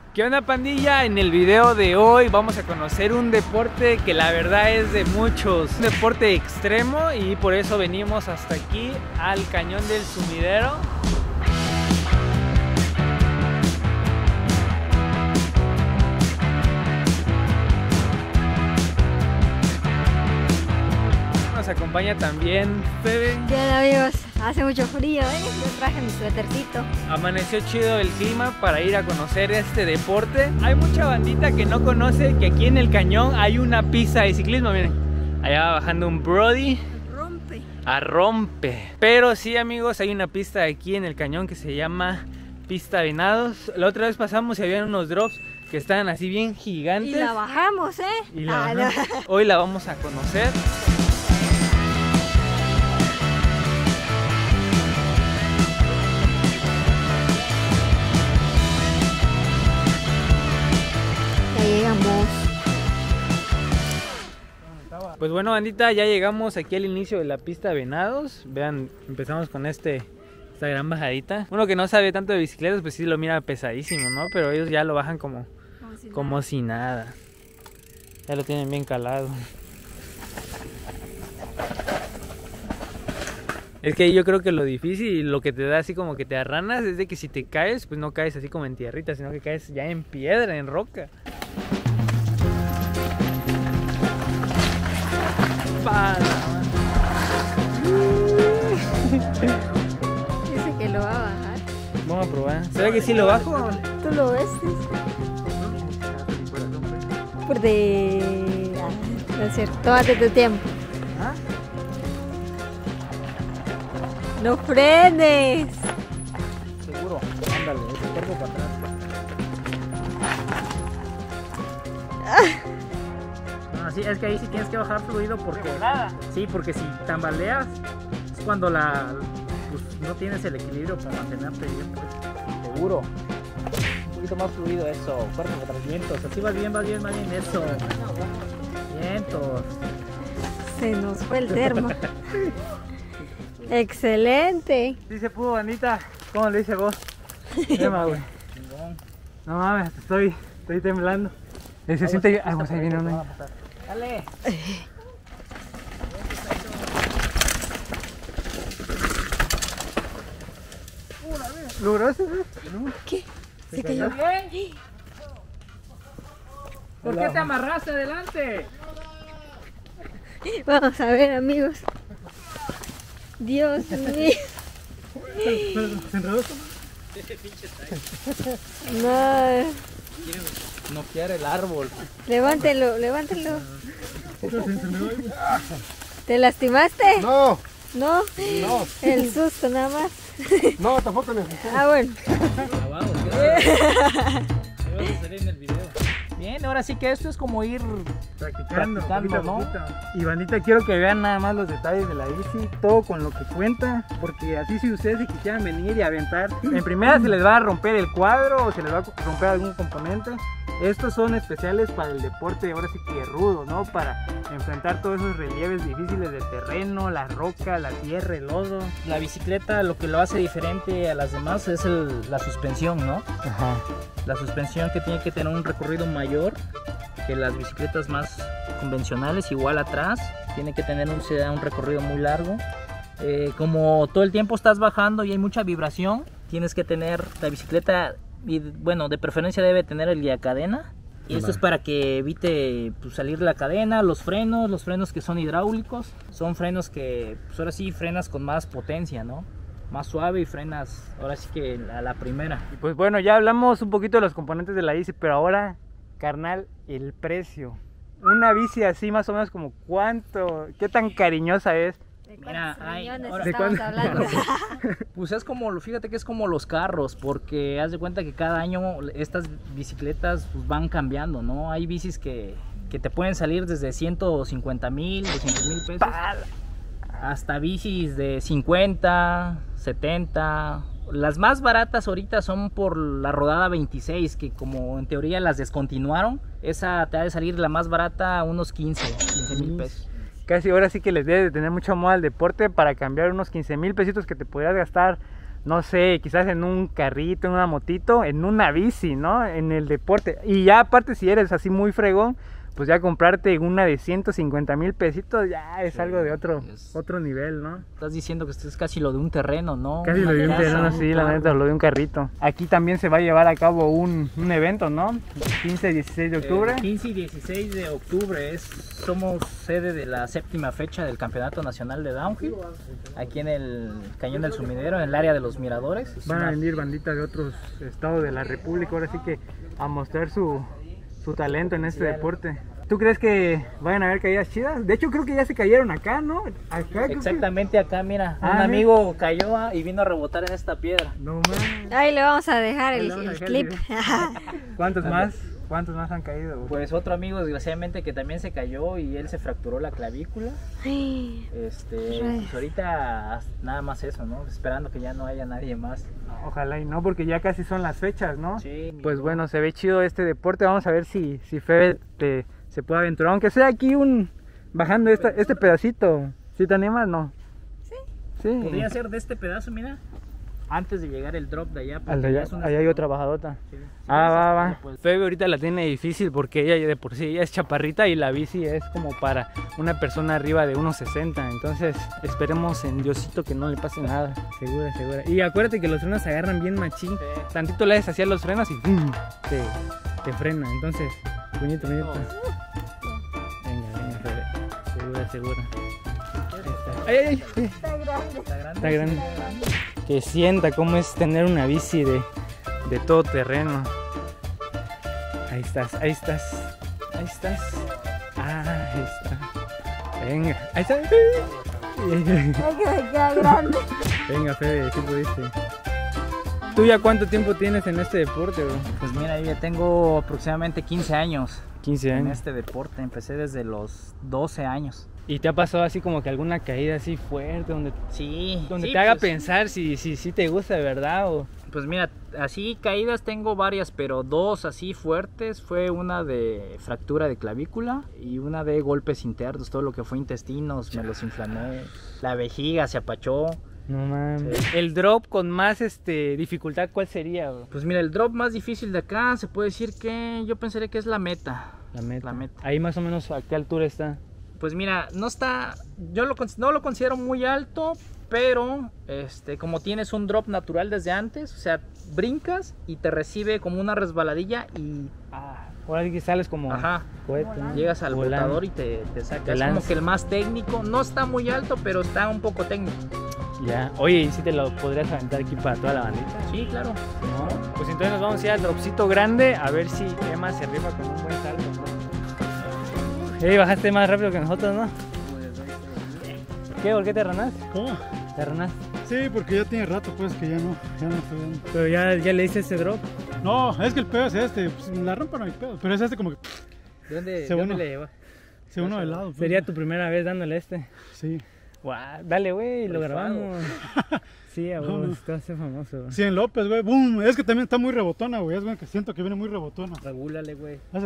¿Qué onda, pandilla? En el video de hoy vamos a conocer un deporte que la verdad es de muchos, un deporte extremo, y por eso venimos hasta aquí al Cañón del Sumidero. Nos acompaña también Febe. Bien, amigos, hace mucho frío, yo traje mi suétercito. Amaneció chido el clima para ir a conocer este deporte. Hay mucha bandita que no conoce que aquí en el cañón hay una pista de ciclismo, miren. Allá va bajando un Brody. Rompe. Pero sí, amigos, hay una pista aquí en el cañón que se llama Pista Venados. La otra vez pasamos y había unos drops que estaban así bien gigantes. Y la bajamos, Y la bajamos. No. Hoy la vamos a conocer. Llegamos. Pues bueno, bandita, ya llegamos aquí al inicio de la pista Venados. Vean, empezamos con esta gran bajadita. Uno que no sabe tanto de bicicletas, pues sí lo mira pesadísimo, ¿no? Pero ellos ya lo bajan como si nada. Ya lo tienen bien calado. Es que yo creo que lo difícil y lo que te da así como que te arranas es de que si te caes, pues no caes así como en tierrita, sino que caes ya en piedra, en roca. Dice que lo va a bajar. Vamos a probar. ¿Será que sí lo bajo? ¿Tú lo ves? Por de... No es cierto, tómate tu tiempo. ¿Ah? ¡No frenes! Seguro. Ándale, ese cuerpo para atrás. No, sí, es que ahí sí tienes que bajar fluido porque... Sí, porque si tambaleas es cuando pues, no tienes el equilibrio para mantenerte bien, pues. Seguro. Un poquito más fluido eso. Cuerpo para atrás, vientos. Así vas bien, eso. Vientos. Se nos fue el termo. Excelente. Sí se pudo, bandita. ¿Cómo le dice vos? Tema, güey. No mames, estoy temblando. Se siente... Ay, pues ahí viene uno. Dale. ¿Lograste? ¿Qué? ¿Se cayó? ¿Por qué te amarraste adelante? Vamos a ver, amigos. Dios mío. ¿Se enredó? No. Noquear el árbol. Levántelo. ¿Te lastimaste? No. ¿No? No. El susto nada más. No, tampoco necesito. Ah, bueno. Vamos a salir en el video. Bien, ahora sí que esto es como ir practicando ¿no? Y bandita, quiero que vean nada más los detalles de la bici, todo con lo que cuenta, porque así si ustedes se quisieran venir y aventar, en primera se les va a romper el cuadro o se les va a romper algún componente. Estos son especiales para el deporte, ahora sí que rudo, ¿no? Para enfrentar todos esos relieves difíciles del terreno, la roca, la tierra, el lodo. La bicicleta, lo que lo hace diferente a las demás es la suspensión, ¿no? Ajá. La suspensión que tiene que tener un recorrido mayor que las bicicletas más convencionales, igual atrás, tiene que tener un recorrido muy largo. Como todo el tiempo estás bajando y hay mucha vibración, tienes que tener la bicicleta... Y bueno, de preferencia debe tener el guiacadena. Y esto es para que evite pues, salir la cadena, los frenos que son hidráulicos. Son frenos que, pues ahora sí, frenas con más potencia, ¿no? Más suave y frenas, ahora sí que a la primera. Y pues bueno, ya hablamos un poquito de los componentes de la bici, pero ahora, carnal, el precio. Una bici así más o menos como cuánto, qué tan cariñosa es. Mira, estamos hablando. Pues es como, fíjate que es como los carros, porque haz de cuenta que cada año estas bicicletas pues, van cambiando, ¿no? Hay bicis que te pueden salir desde 150,000, 200,000 pesos, hasta bicis de 50, 70. Las más baratas ahorita son por la rodada 26, que como en teoría las descontinuaron, esa te ha de salir la más barata unos 15,000 pesos. Casi ahora sí que les debe de tener mucho amor al deporte para cambiar unos 15,000 pesitos que te podrías gastar no sé, quizás en un carrito, en una motito, en una bici, ¿no? En el deporte. Y ya aparte si eres así muy fregón, pues ya comprarte una de 150,000 pesitos ya es algo de otro nivel, ¿no? Estás diciendo que esto es casi lo de un terreno, ¿no? Casi lo de un terreno, sí, la neta, lo de un carrito. Aquí también se va a llevar a cabo un evento, ¿no? 15 y 16 de octubre. 15 y 16 de octubre somos sede de la 7ª fecha del Campeonato Nacional de Downhill, aquí en el Cañón del Sumidero, en el área de los miradores. Van a venir banditas de otros estados de la República, ahora sí que a mostrar su talento en este deporte. ¿Tú crees que vayan a haber caídas chidas? De hecho creo que ya se cayeron acá, ¿no? Acá, exactamente acá, mira, un amigo cayó y vino a rebotar en esta piedra. No mames. Ahí le vamos a dejar el clip. ¿Cuántos más han caído? Pues otro amigo desgraciadamente que también se cayó y él se fracturó la clavícula. Pues ahorita nada más eso, ¿no? Esperando que ya no haya nadie más. Ojalá y no, porque ya casi son las fechas, ¿no? Sí. Pues bueno, se ve chido este deporte. Vamos a ver si Febe se puede aventurar, aunque sea aquí bajando este pedacito. ¿Sí te animas? No. Sí. Podría ser de este pedazo, mira. Antes de llegar el drop de allá. Allá hay otra bajadota. Sí, va. Febe ahorita la tiene difícil porque ella de por sí ella es chaparrita y la bici es como para una persona arriba de 1.60. Entonces esperemos en Diosito que no le pase nada. Segura. Y acuérdate que los frenos se agarran bien machín. Sí. Tantito le das hacia los frenos y ¡pum! Te frena. Entonces, puñito. Venga, Febe. Segura. Ay. Está grande. Que sienta cómo es tener una bici de todo terreno. Ahí estás. Ahí está. Venga, ahí está. Venga, Fede, si pudiste. ¿Tú ya cuánto tiempo tienes en este deporte, bro? Pues mira, yo ya tengo aproximadamente 15 años. 15 años. En este deporte, empecé desde los 12 años. ¿Y te ha pasado así como que alguna caída así fuerte donde te haga pensar si te gusta de verdad o...? Pues mira, así caídas tengo varias, pero dos así fuertes. Fue una de fractura de clavícula y una de golpes internos. Todo lo que fue intestinos me los inflamé, la vejiga se apachó. No mames. Sí. El drop con más dificultad, ¿cuál sería, bro? Pues mira, el drop más difícil de acá se puede decir que yo pensaría que es la meta. La meta. Ahí más o menos ¿a qué altura está? Pues mira, no está, no lo considero muy alto, pero como tienes un drop natural desde antes, o sea, brincas y te recibe como una resbaladilla y... ahora sí que sales como cohete, ¿no? Llegas al botador y te saca. Es como que el más técnico, no está muy alto, pero está un poco técnico. Ya, oye, ¿y si te lo podrías aventar aquí para toda la bandita? Sí, claro. ¿No? Pues entonces nos vamos a ir al dropcito grande a ver si Emma se arriba con un buen salto, ¿no? Bajaste más rápido que nosotros, ¿no? ¿Qué? ¿Por qué te arranaste? ¿Cómo? ¿Te arranaste? Sí, porque ya tiene rato pues que ya no estoy dando. Pero ya le hice ese drop. No, es que el pedo es pues, la rampa no hay pedo, pero es como que... ¿De dónde le lleva? Se uno de lado. Pues. ¿Sería tu primera vez dándole Sí. Wow, dale, güey, lo grabamos. Sí, a vos, te vas a ser famoso. Sí, en López, güey, boom. Es que también está muy rebotona, güey. Es güey, que siento que viene muy rebotona. Regúlale, güey. Hace,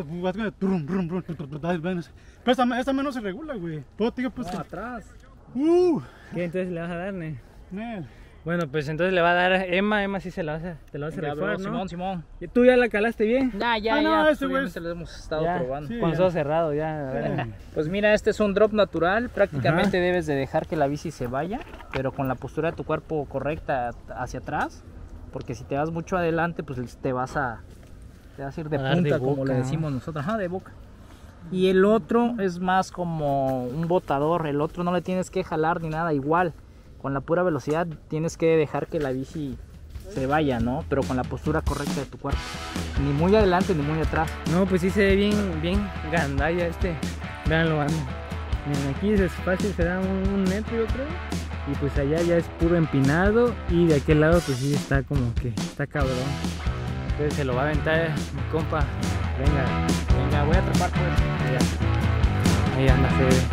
pero esta menos se regula, güey. Atrás. ¿Qué entonces le vas a dar, ne? Bueno, pues entonces le va a dar Emma sí te la vas a rifar, ¿no? Simón. ¿Y tú ya la calaste bien? Ya, ese güey se lo hemos estado probando. Sí, con los ojos cerrados, ya. Pues mira, este es un drop natural, prácticamente debes de dejar que la bici se vaya, pero con la postura de tu cuerpo correcta hacia atrás, porque si te vas mucho adelante, pues te vas a ir de punta, de boca, como le decimos nosotros, de boca. Y el otro es más como un botador, el otro no le tienes que jalar ni nada, igual. Con la pura velocidad tienes que dejar que la bici se vaya, ¿no? Pero con la postura correcta de tu cuerpo. Ni muy adelante ni muy atrás. No, pues sí se ve bien gandalla Véanlo, banda. Miren, aquí es fácil, se da un metro, yo creo. Y pues allá ya es puro empinado. Y de aquel lado pues sí está como que está cabrón. Entonces se lo va a aventar mi compa. Venga, voy a atrapar pues. Ahí anda, se ve.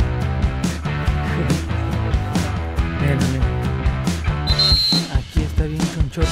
Mira. Aquí está bien chonchote.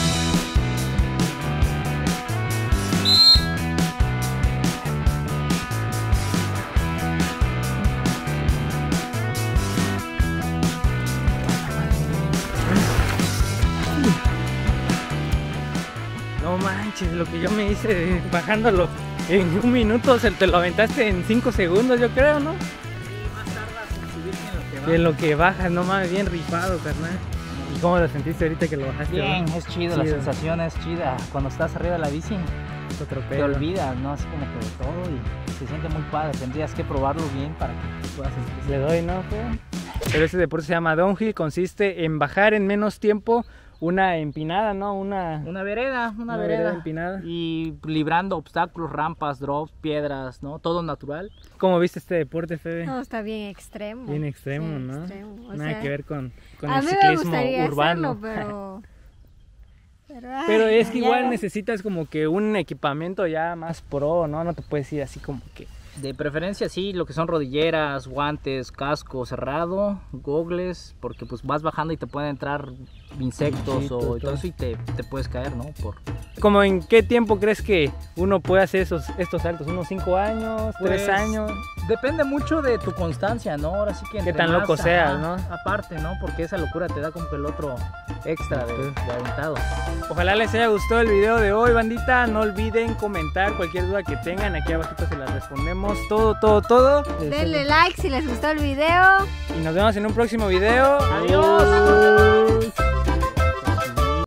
manches, lo que yo me hice bajándolo en un minuto, te lo aventaste en 5 segundos, yo creo, ¿no? Más tardas en subir Que en lo que bajas, no mames, bien rifado, carnal. ¿Y cómo lo sentiste ahorita que lo bajaste? Bien, ¿no? es chido, la sensación es chida. Cuando estás arriba de la bici, Es otro te pedo. olvidas, ¿no? Así como que de todo y se siente muy padre. Tendrías que probarlo bien para que puedas sentirse. Le doy, ¿no? Pero ese deporte se llama downhill, consiste en bajar en menos tiempo una empinada, ¿no? Una vereda, una vereda empinada. y librando obstáculos, rampas, drops, piedras, ¿no? Todo natural. ¿Cómo viste este deporte, Febe? No, está bien extremo. Bien extremo, Sí, ¿no? extremo. O Nada sea, que ver con a el mí me ciclismo gustaría urbano. hacerlo, Pero ay, es que ya igual no. necesitas como que un equipamiento ya más pro, ¿no? No te puedes ir así como que... De preferencia sí, lo que son rodilleras, guantes, casco cerrado, gogles, porque pues vas bajando y te pueden entrar insectos Bichitos, o todo eso y te puedes caer, ¿no? ¿Como en qué tiempo crees que uno puede hacer estos saltos? ¿Unos 5 años? Pues, ¿3 años? Depende mucho de tu constancia, ¿no? Ahora sí que Qué entre tan más, loco seas, ajá, ¿no? Aparte, ¿no? Porque esa locura te da como que el otro extra de aventado. Ojalá les haya gustado el video de hoy, bandita. No olviden comentar cualquier duda que tengan. Aquí abajito se las respondemos. Todo. Denle like si les gustó el video. Y nos vemos en un próximo video. ¡Adiós!